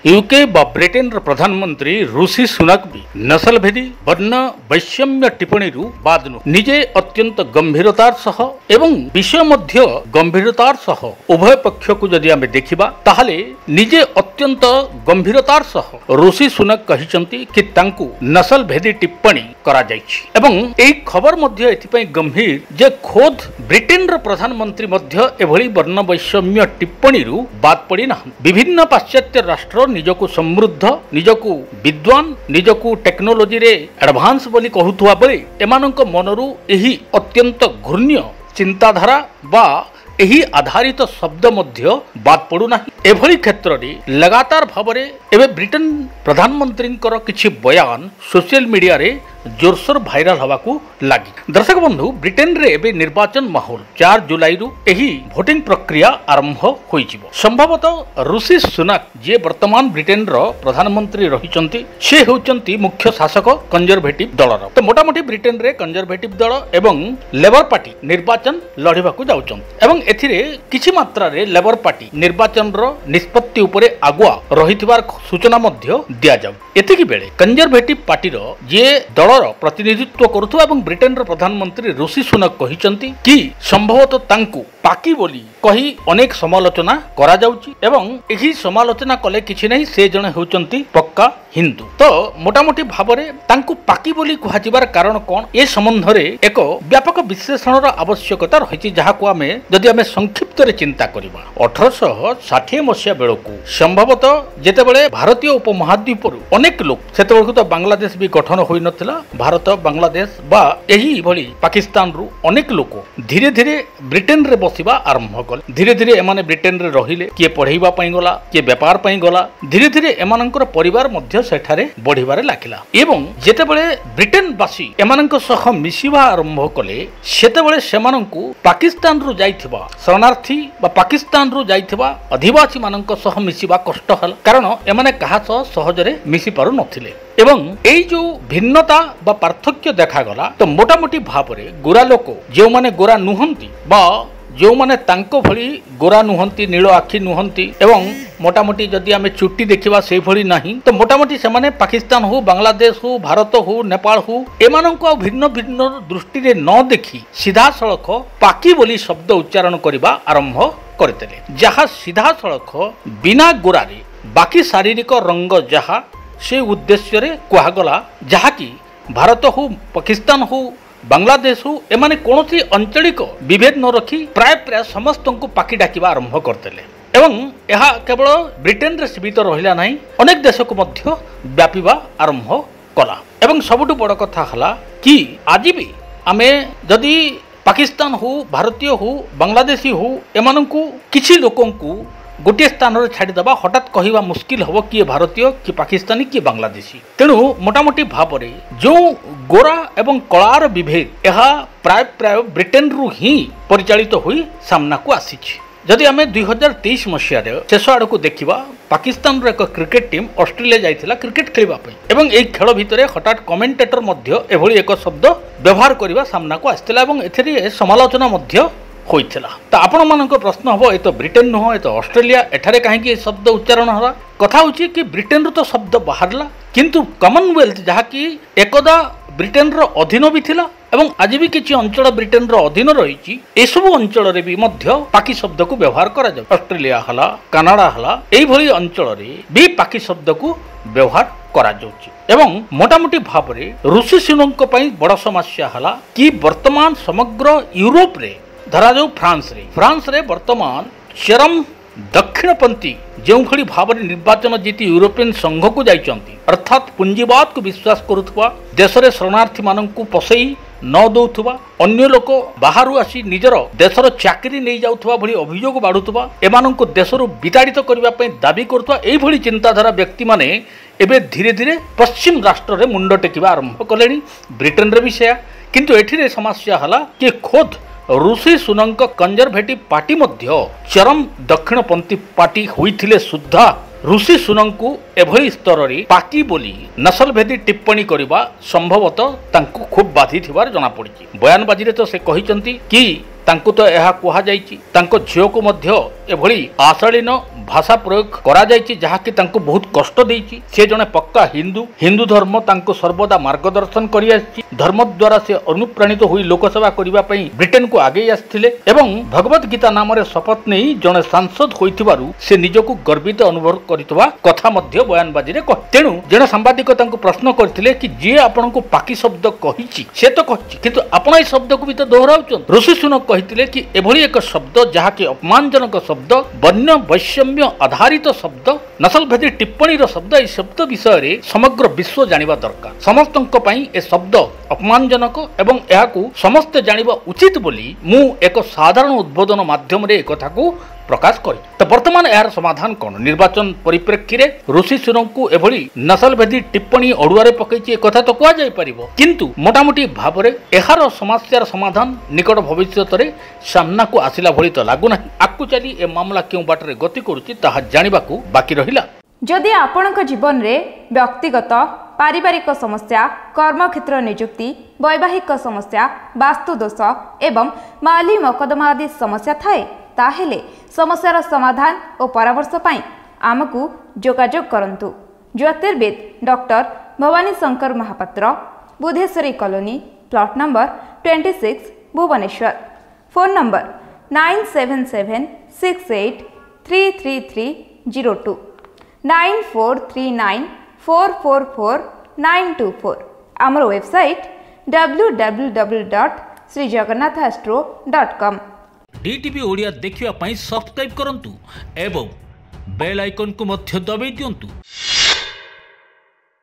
UK व Britain प्रधानमंत्री ऋषि सुनक भी नस्लभेदी वर्ण वैषम्य टिप्पणी बाद निजे अत्यंत गंभीरतार सह एवं विषय मध्य गंभीरतार सह उभय पक्ष को जदि आमे देखिबा ताहले निजे अत्यंत गंभीरतार सह ऋषि सुनक कहिसंती कि तांकू नस्लभेदी टिप्पणी करा जायछि एवं एई खबर मध्य एथिपई गंभीर जे खोद ब्रिटेन प्रधानमंत्री मध्य एभली वर्ण वैषम्य टिप्पणी बाद पड़ी ना। विभिन्न पाश्चात्य राष्ट्र निजको समृद्ध निजको विद्वान निजको टेक्नोलोजी रे एडवांस बोली कहूथुवा बेले एमानंक मनरु एही अत्यंत घृण्य चिंताधारा बा एही आधारित शब्द मध्य बाद पड़ू ना। एभली क्षेत्र रे लगातार भावरे एबे ब्रिटेन प्रधानमंत्री किछि बयान सोशल मीडिया रे जोरसोर भाइराल हवाकू लगी। दर्शक बंधु ब्रिटेन रे एबे निर्वाचन माहौल 4 जुलाई रु एही भोटिंग प्रक्रिया आरंभ होइजिवो। संभवतः ऋषि सुनक जे वर्तमान ब्रिटेन रो प्रधानमंत्री रहिचंती से होचंती मुख्य शासक कंजर्वेटिव दलर। तो मोटामोटी ब्रिटेन रे कंजर्वेटिव दल एवं लेबर पार्टी निर्वाचन लढिबाकू जाउचंती एवं एथिरे किछि मात्रा रे लेबर पार्टी निर्वाचन रो निष्पत्ति उपरे आगुआ रहिथिबार सूचना मध्य दिया जाउ। एतिकी बेले कंजर्वेटिव पार्टी रो जे दल प्रतिनिधित्व करुवा एवं ब्रिटेन प्रधानमंत्री ऋषि सुनक कहिसंती कि संभवतः तांकू पाकी बोली कही अनेक समालोचना करा जाउची एवं एही समालोचना कले किछि नहीं से जणे होचंती पक्का हिंदू। तो मोटामोटी भावरे तांकू पाकी बोली कुहाजिबार कारण कोन ए संबंध रे एक व्यापक विश्लेषणर आवश्यकता रहिछि जहाकू आमे जदि आमे संक्षिप्त रे चिंता करिबा 1860 मसिया बेलकू संभवतः जेतेबेले भारतीय उपमहाद्वीप अनेक लोक सेतेबेलकू तो बांग्लादेश भी गठन होई नथिला। भारत बांग्लादेश बा एही भली पाकिस्तान रु अनेक लोक धीरे धीरे ब्रिटेन रे बसिबा आरंभ कले। धीरे धीरे एमाने ब्रिटेन रे रहिले किए पढ़ाइबा पई गला किए व्यापार पई गला। धीरे धीरे एमानंकर परिवार मध्य सेठारे बढ़िबारे लागिला एवं जेतेबेले ब्रिटेन बासी एमानंक सह मिसिबा आरंभ कले सेतेबेले सेमानंकु पाकिस्तान रु जाइथिबा शरणार्थी बा पाकिस्तान रु जाइथिबा अधिवासी मानंक सह मिसिबा कष्ट हल कारण एमाने काहा सह सहजरे मिसि पारु नथिले एवं एई जो भिन्नता बा पार्थक्य देखा गला। तो मोटामोटी भावरे गोरा लोक जो माने गोरा नुहंती बा जो माने तांको भली गोरा नुहंती नील आखि नुहंती एवं मोटामोटी जदि आमे चुट्टी देखिबा सेई भली नाही तो मोटामोटी से माने पाकिस्तान हो बांग्लादेश हो भारत हो नेपाल हो एमानंको भिन्न भिन्न दृष्टि रे न देखि सीधा सड़क पाकी बोली शब्द उच्चारण करिबा आरंभ करतेले जहा सीधा सड़क बिना गोरारे बाकी शारीरिक रंग जहा से उद्देश्य रे कुहागला जहाँकि भारत हो पाकिस्तान हो बांग्लादेश हो एमाने कौनसी आंचलिक विभेद न रखी प्राय प्राय समस्त को पाकी डाकिबा आरंभ करतेले एवं यह केवल ब्रिटेन रे सीमित रहिला नाही अनेक देश को मध्य व्यापीबा आरंभ कला। एवं सबुठु बड़ कथा हला कि आज भी आमे जदि पाकिस्तान हो भारतीय हो बांग्लादेशी हो एमानंकु किछि लोकंकु गोटे स्थान रे छाड़ीदबा हठात कहवा मुस्किल हम किए भारतीय कि पाकिस्तानी कि बांग्लादेशी। तेणु मोटामोटी भावरे जो गोरा एवं कलार विभेद यह प्राय प्राय ब्रिटेन रु ही परिचालित होई सामना को आसीछि। जदि आमे 2023 मसिया शेष आड़ को देखा पाकिस्तान एक क्रिकेट टीम ऑस्ट्रेलिया जाइथिला क्रिकेट खेलिबा पई एवं एई खेल भितरे हठात कमेंटेटर मध्य एभली एक शब्द व्यवहार करिबा सामना को आस्थिला एवं एथिरे समालोचना मध्य होइथिला। तो आपण मानक प्रश्न हबो ए तो ब्रिटेन नुह ए तो ऑस्ट्रेलिया एठारे काहेकि शब्द उच्चारण हला कथा होची कि ब्रिटेन रो तो शब्द बाहरला किंतु कॉमनवेल्थ जहा कि एकदा ब्रिटेन रो अधीन भी थिला एवं आज भी किछि अंचल ब्रिटेन रो अधीन रहिछि एसबु अंचल रे भी मध्य पाकी शब्द को व्यवहार करा जाय। ऑस्ट्रेलिया हला कनाडा हला एई भली अंचल रे भी पाकी शब्द को व्यवहार करा जाउछि एवं मोटामोटी भावरे ऋषि सुनक पई बड़ समस्या हला कि वर्तमान समग्र यूरोप रे धरा जाऊ फ्रांस रे वर्तमान चरम दक्षिणपंथी जो भली भाव निर्वाचन जीति यूरोपियन संघ को जाइचंती अर्थात पुंजीवाद को विश्वास करुथुवा देश रे शरणार्थी माननकु पसई न दउथुवा अन्य लोक बाहरु आसी निजर देशर चाकरी नहीं जाउथुवा भली अभियोग बाढुथुवा एमाननकु देशरु विताड़ित करबा पई दाबी करुथुवा एई भली चिंताधारा व्यक्ति माने एबे धीरे धीरे पश्चिम राष्ट्र रे मुंड टेकिबा आरंभ कलेनी। ब्रिटेन रे भी सेया किंतु एठिरे समस्या हला कि खोद ऋषि सुनक कंजर्वेटिव पार्टी मध्य चरम दक्षिणपंथी पार्टी होइथिले सुद्धा ऋषि सुनकु एभली स्तर रे पाकी बोली नस्लभेदी टिप्पणी करिबा संभवतः तांकु खूब बाधी थिबार जना पड़िछि। बयानबाजी रे तो से कहिचंती कि तांकु तो यह कुहा जायछि तांको झियो को मध्य एभली आशालीन भाषा प्रयोग करा जायछि जहाकि तांको बहुत कष्ट देइछि। से जने पक्का हिंदू धर्म तांको सर्वदा मार्गदर्शन करि आछि। धर्म द्वारा से अनुप्राणित होई लोकसेवा करिबा पई ब्रिटेन को आगे आस्थिले एवं भगवत गीता नाम रे शपथ नै जने सांसद होइथिबारु से निजको गर्वित अनुभव करितबा कथा मध्य बयानबाजी रे कह। तेनु जने सांबादिक तांको प्रश्न करथिले कि जे आपण को पाकी शब्द कहिछि से तो कहिछि किंतु आपण ए शब्द को भी तो दोहराउछन। ऋषि सुनक कहिथिले कि एभली एक शब्द जहाकि अपमानजनक शब्द, वर्ण वैषम्य आधारित शब्द, नस्लभेदी टिप्पणी शब्द, ए शब्द विषय रे समग्र विश्व जानिबा दरकार। समस्तक पई ए शब्द अपमानजनक एवं एहाकू समस्त जानिबा उचित बोली मु एक साधारण उद्बोधन माध्यम रे एकथा को प्रकाश करी। तो वर्तमान यार समाधान कौन? निर्वाचन परिप्रेक्षी रे ऋषि सुनक को एभली नस्लभेदी टिप्पणी अड़ुआरे पकईछि एक कथा तो कुआ जाय परिबो किंतु मोटामोटी भाव रे एहार समस्यार समाधान निकट भविष्यत रे सामना को आसिला भली तो लागु नाही। आकु चली ए मामला केउ बाटरे गति करूछि ताहा जानिबाकू बाकी रहिला। जदि आपणक जीवन रे व्यक्तिगत पारिवारिक समस्या, कर्मक्षेत्र नियुक्ति, वैवाहिक समस्या, वास्तु दोष एवं माली मकदमा आदि समस्या थाए ताहेले समस्यार समाधान और परामर्श पाई आमकू जोगाजोग करंतु। ज्योतिर्विद doctor Bhavani Shankar Mahapatra, Budheswari colony, plot number 26, Bhubaneswar. Phone number 9776833302 9439444924। आमर वेबसाइट www.srijagannathastro.com। डीटीवी ओडिया देखिवा पई सब्सक्राइब करंतु एवं बेल आइकन को मध्य दबाई दियंतु।